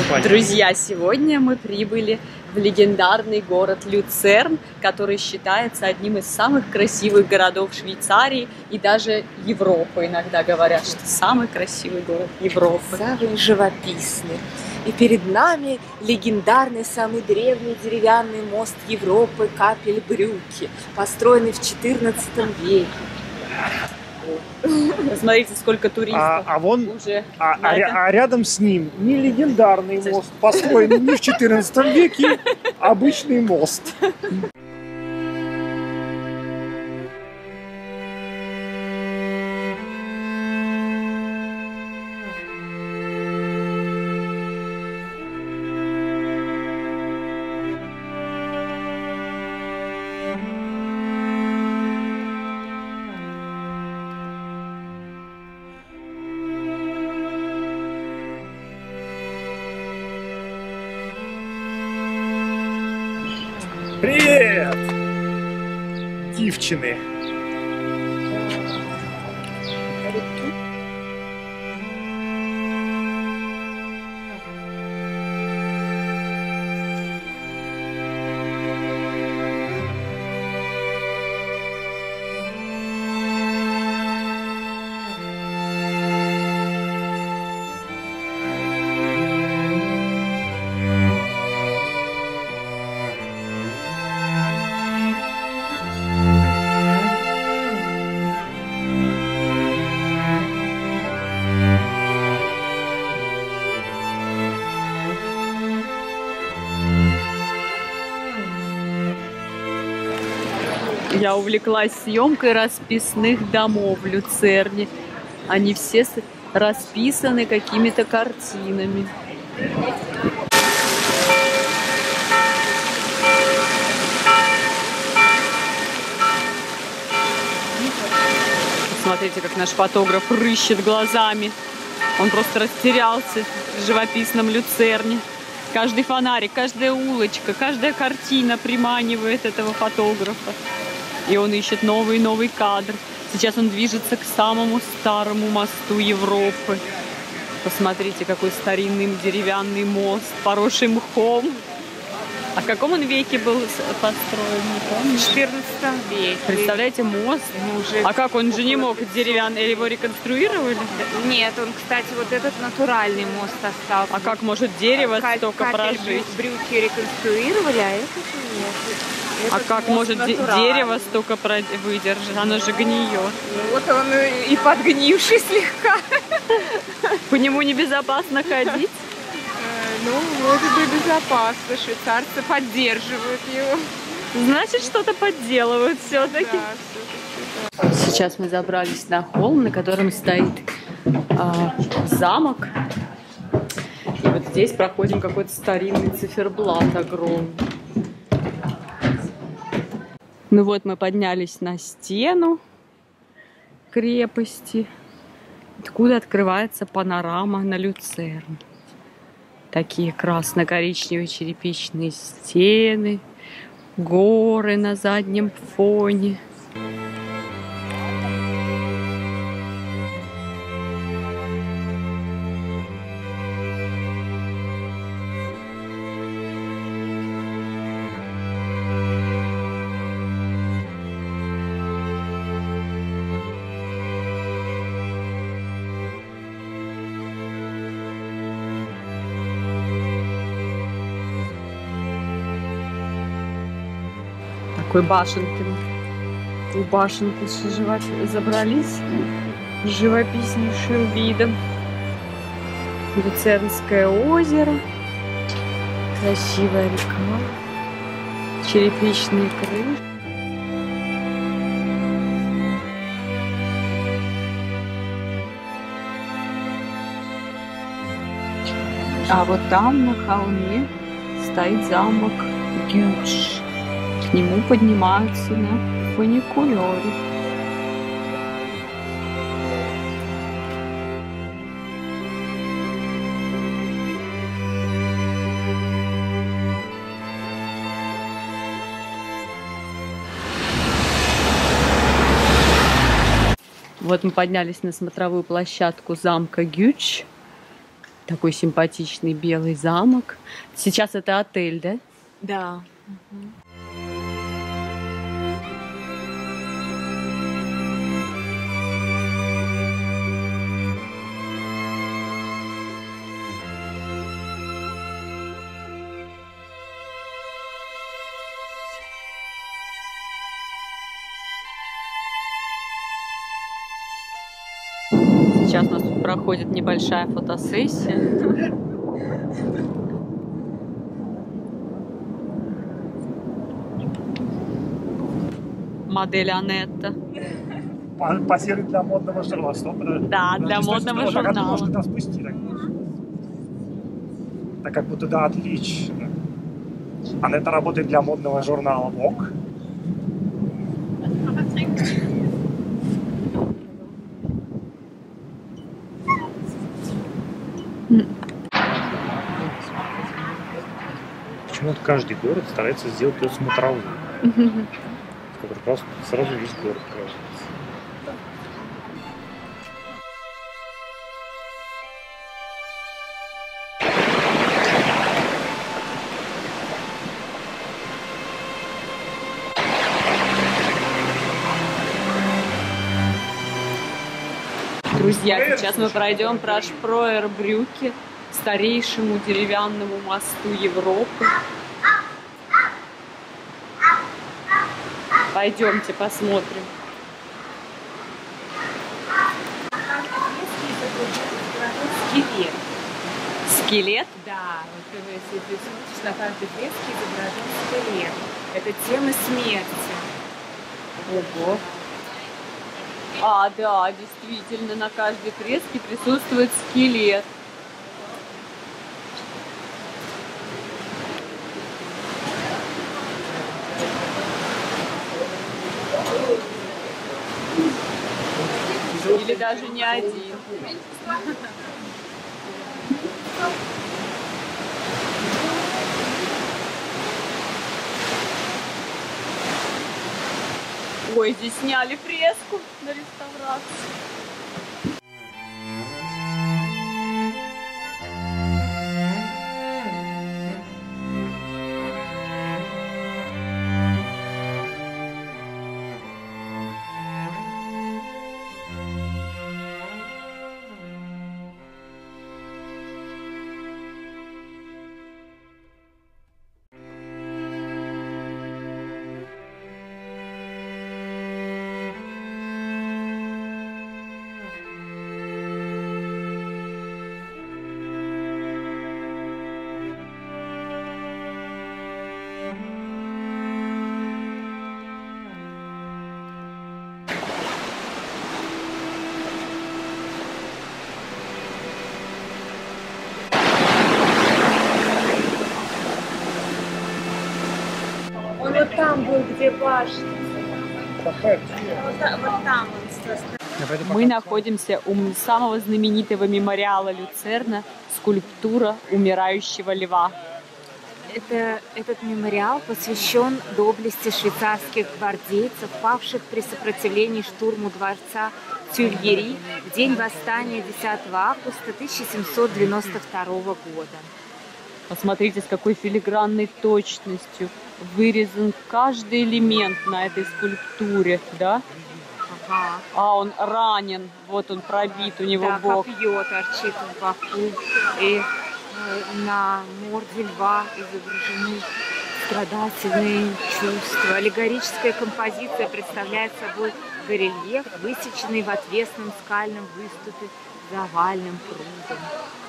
Друзья, сегодня мы прибыли в легендарный город Люцерн, который считается одним из самых красивых городов Швейцарии и даже Европы. Иногда говорят, что самый красивый город Европы. Самый живописный. И перед нами легендарный, самый древний деревянный мост Европы Капельбрюки, построенный в XIV веке. Посмотрите, сколько туристов. А рядом с ним не легендарный мост, построенный не в XIV веке, а обычный мост. Привет, дівчини! Я увлеклась съемкой расписных домов в Люцерне. Они все расписаны какими-то картинами. Смотрите, как наш фотограф рыщет глазами. Он просто растерялся в живописном Люцерне. Каждый фонарик, каждая улочка, каждая картина приманивает этого фотографа. И он ищет новый и новый кадр. Сейчас он движется к самому старому мосту Европы. Посмотрите, какой старинный деревянный мост, поросший мхом. А в каком он веке был построен, не помню? В XIV веке. Представляете, мост? А как, он же не мог деревянный, или его реконструировали? Нет, он, кстати, вот этот натуральный мост остался. А как может дерево столько прожить? Брюки реконструировали, а это же нет. А как может дерево столько выдержать? Оно же гниет. Вот он и подгнивший слегка. По нему небезопасно ходить? Ну, вроде бы безопасно. Швейцарцы поддерживают его. Значит, что-то подделывают все-таки. Да, сейчас мы забрались на холм, на котором стоит замок. И вот здесь проходим какой-то старинный циферблат огромный. Ну вот мы поднялись на стену крепости, откуда открывается панорама на Люцерн. Такие красно-коричневые черепичные стены, горы на заднем фоне. Такой башенки. У башенки забрались с живописнейшим видом. Люцернское озеро, красивая река, черепичные крыши. А вот там на холме стоит замок Гюш. К нему поднимаются на фуникулёре. Вот мы поднялись на смотровую площадку замка Гюч. Такой симпатичный белый замок. Сейчас это отель, да? Да. Сейчас у нас тут проходит небольшая фотосессия. Модель Анетта. Позирует для модного журнала. Стоп, Да, для модного журнала. Можно там спустить. Так как будто, да, отлично. Анетта работает для модного журнала Vogue. Почему-то каждый город старается сделать ее смотровую. Который просто сразу весь город кажется. Друзья, сейчас мы пройдем по Шпроер-Брюке, старейшему деревянному мосту Европы. Пойдемте посмотрим. Скелет. Скелет? Да, вот если ты смотришь, на каждой фреске изображен скелет. Это тема смерти. Ого. А, да, действительно, на каждой фреске присутствует скелет. Или даже не один. Ой, здесь сняли фреску на реставрацию. Он вот там был, где башня. Вот там он. Мы находимся у самого знаменитого мемориала Люцерна, скульптура умирающего льва. Этот мемориал посвящен доблести швейцарских гвардейцев, павших при сопротивлении штурму дворца Тюильри в день восстания 10 августа 1792 года. Посмотрите, с какой филигранной точностью вырезан каждый элемент на этой скульптуре, да? Ага. А он ранен, вот он пробит, у него Да, бок. копье торчит в боку, и на морде льва изображены страдательные чувства. Аллегорическая композиция представляет собой горельеф, высеченный в отвесном скальном выступе за овальным прудом.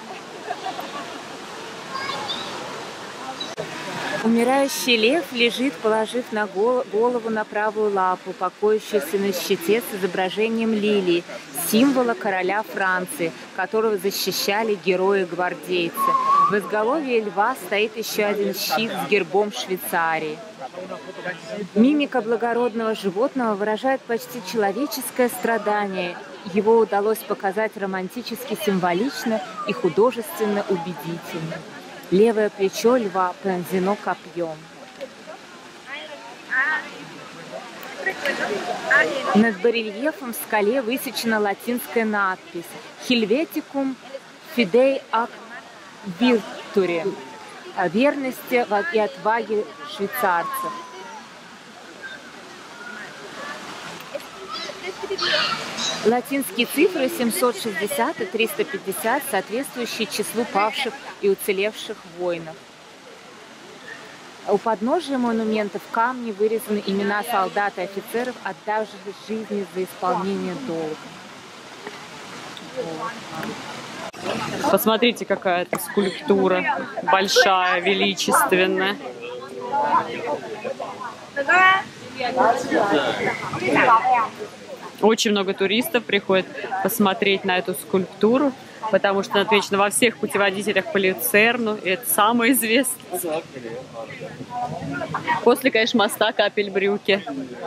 Умирающий лев лежит, положив на голову на правую лапу, покоящийся на щите с изображением лилии, символа короля Франции, которого защищали герои-гвардейцы. В изголовье льва стоит еще один щит с гербом Швейцарии. Мимика благородного животного выражает почти человеческое страдание. Его удалось показать романтически символично и художественно убедительно. Левое плечо льва пронзено копьем. Над барельефом в скале высечена латинская надпись «Helveticum fidei ac виртуре, верности и отваге швейцарцев. Латинские цифры 760 и 350, соответствующие числу павших и уцелевших воинов. У подножия монумента в камне вырезаны имена солдат и офицеров, отдавших жизни за исполнение долга. Посмотрите, какая-то скульптура большая, величественная. Очень много туристов приходит посмотреть на эту скульптуру, потому что она отмечена во всех путеводителях по Люцерну, и это самое известное. После, конечно, моста Капельбрюке.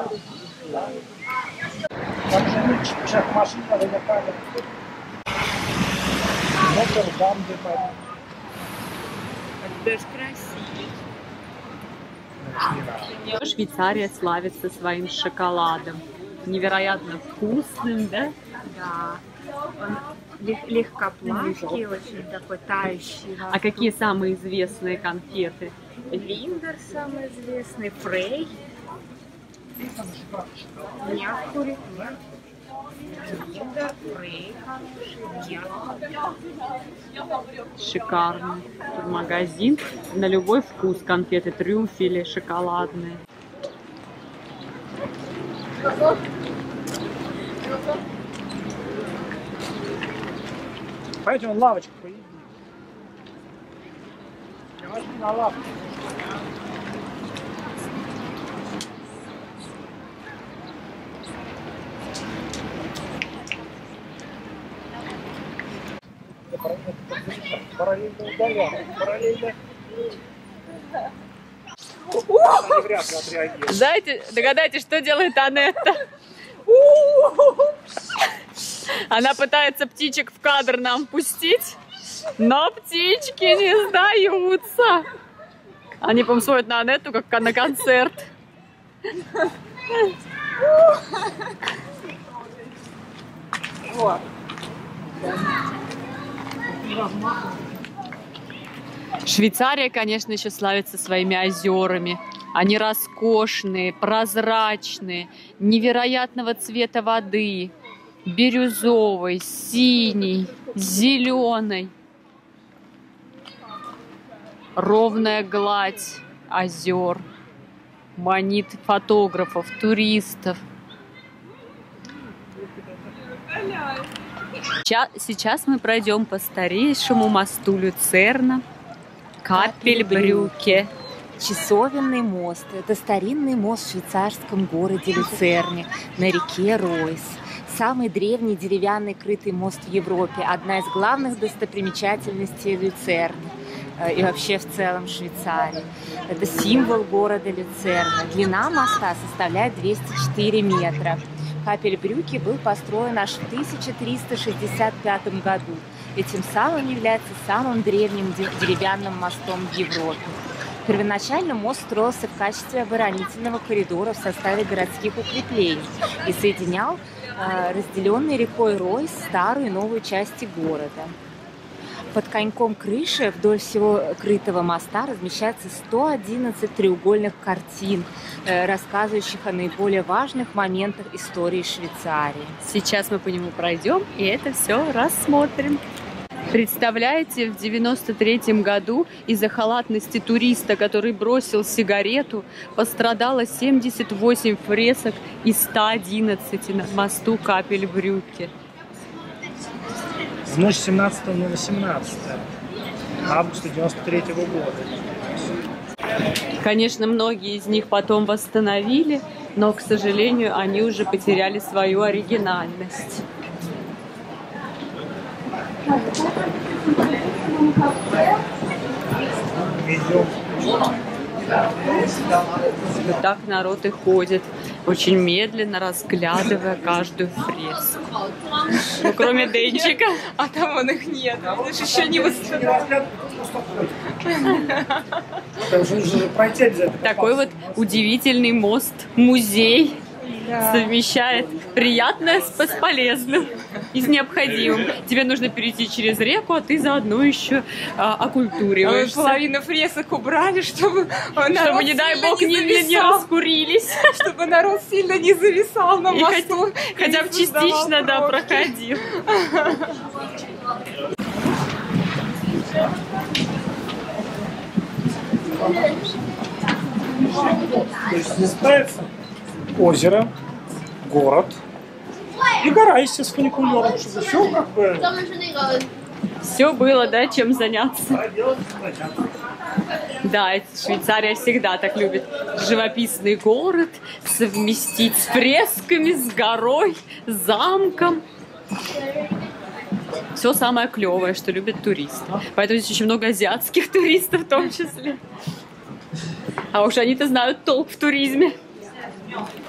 Швейцария славится своим шоколадом. Невероятно вкусным, да? Да. Он легкоплавкий, очень такой тающий. А какие самые известные конфеты? Линдер самый известный, Фрей. Някури. Линдер, Фрей. Шикарный магазин. На любой вкус конфеты, трюфели, шоколадные. Пойдем, вон лавочка, поедим. Возьми на лавку. Параллельно удаляем, параллельно. Они вряд ли отреагируют. Знаете, догадайтесь, что делает Анетта? Она пытается птичек в кадр нам пустить, но птички не сдаются. Они, по-моему, смотрят на Анетту, как на концерт. Швейцария, конечно, еще славится своими озерами. Они роскошные, прозрачные, невероятного цвета воды, бирюзовой, синей, зеленой. Ровная гладь озер манит фотографов, туристов. Сейчас мы пройдем по старейшему мосту Люцерна, Капельбрюке. Часовенный мост. Это старинный мост в швейцарском городе Люцерне на реке Ройс. Самый древний деревянный крытый мост в Европе. Одна из главных достопримечательностей Люцерна и вообще в целом Швейцарии. Это символ города Люцерна. Длина моста составляет 204 метра. Капельбрюке был построен аж в 1365 году. И тем самым является самым древним деревянным мостом в Европе. Первоначально мост строился в качестве оборонительного коридора в составе городских укреплений и соединял разделенные рекой Ройс старую и новую части города. Под коньком крыши вдоль всего крытого моста размещается 111 треугольных картин, рассказывающих о наиболее важных моментах истории Швейцарии. Сейчас мы по нему пройдем и это все рассмотрим. Представляете, в 93-м году из-за халатности туриста, который бросил сигарету, пострадало 78 фресок из 111 на мосту Капельбрюке. В ночь 17 на 18 августа 93-го года. Конечно, многие из них потом восстановили, но, к сожалению, они уже потеряли свою оригинальность. Вот так народ и ходит, очень медленно разглядывая каждую фреску. Ну, кроме Денчика. А там он их нет, он еще не восстановил. Такой вот удивительный мост-музей совмещает Приятное с полезным и с необходимым. Тебе нужно перейти через реку, а ты заодно еще окультуриваешься. Половину фресок убрали, чтобы народ не дай бог, не раскурились. Чтобы народ сильно не зависал на мосту. Хотя бы частично, да, проходил. То есть здесь ставится озеро, город и гора, естественно, с фуникулером, чтобы все как бы... Все было, да, чем заняться. Да, Швейцария всегда так любит живописный город совместить с фресками, с горой, с замком. Все самое клевое, что любят туристы. Поэтому здесь очень много азиатских туристов в том числе. А уж они-то знают толк в туризме.